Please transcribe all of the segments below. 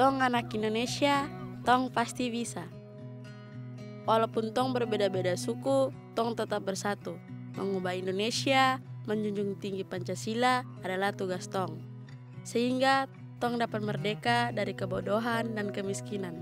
Tong anak Indonesia, tong pasti bisa. Walaupun tong berbeda-beda suku, tong tetap bersatu. Mengubah Indonesia, menjunjung tinggi Pancasila adalah tugas tong. Sehingga tong dapat merdeka dari kebodohan dan kemiskinan.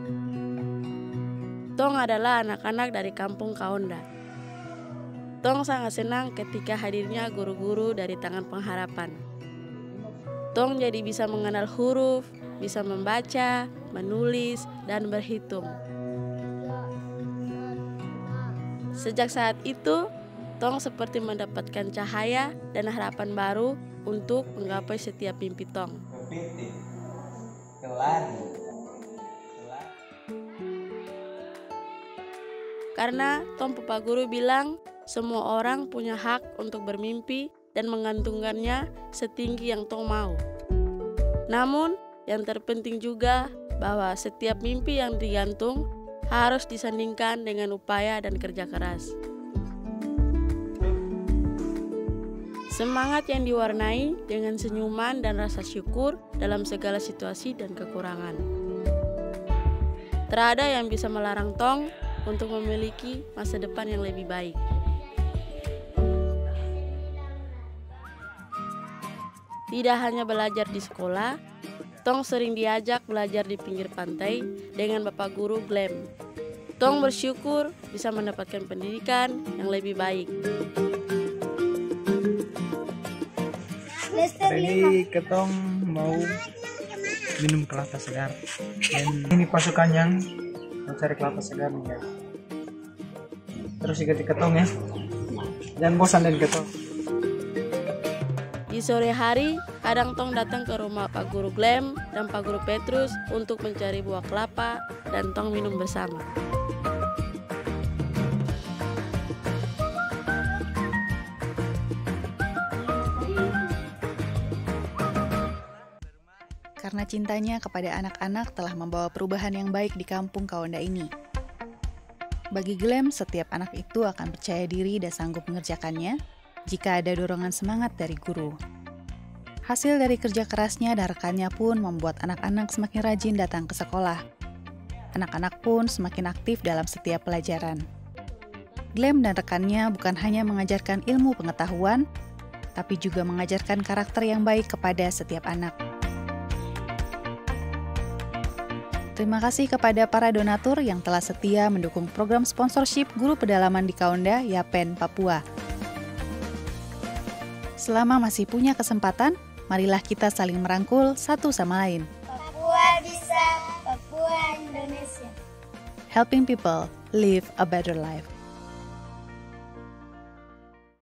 Tong adalah anak-anak dari kampung Kaonda. Tong sangat senang ketika hadirnya guru-guru dari Tangan Pengharapan. Tong jadi bisa mengenal huruf, bisa membaca, menulis, dan berhitung. Sejak saat itu, tong seperti mendapatkan cahaya dan harapan baru untuk menggapai setiap mimpi tong. Karena tong Papa Guru bilang, semua orang punya hak untuk bermimpi dan menggantungkannya setinggi yang tong mau. Namun, yang terpenting juga bahwa setiap mimpi yang digantung harus disandingkan dengan upaya dan kerja keras. Semangat yang diwarnai dengan senyuman dan rasa syukur dalam segala situasi dan kekurangan. Terada yang bisa melarang tong untuk memiliki masa depan yang lebih baik. Tidak hanya belajar di sekolah, tong sering diajak belajar di pinggir pantai dengan Bapak Guru Glenn. Tong bersyukur bisa mendapatkan pendidikan yang lebih baik. Jadi ketong mau minum kelapa segar. Dan ini pasukan yang mau cari kelapa segar nih guys. Terus ikuti ketong ya. Jangan bosan dan ketong. Di sore hari, kadang tong datang ke rumah Pak Guru Glenn dan Pak Guru Petrus untuk mencari buah kelapa dan tong minum bersama. Karena cintanya kepada anak-anak telah membawa perubahan yang baik di kampung Kaonda ini. Bagi Glenn, setiap anak itu akan percaya diri dan sanggup mengerjakannya jika ada dorongan semangat dari guru. Hasil dari kerja kerasnya dan rekannya pun membuat anak-anak semakin rajin datang ke sekolah. Anak-anak pun semakin aktif dalam setiap pelajaran. Glenn dan rekannya bukan hanya mengajarkan ilmu pengetahuan, tapi juga mengajarkan karakter yang baik kepada setiap anak. Terima kasih kepada para donatur yang telah setia mendukung program sponsorship guru pedalaman di Kaonda, Yapen, Papua. Selama masih punya kesempatan, marilah kita saling merangkul satu sama lain. Papua bisa, Papua Indonesia. Helping people live a better life.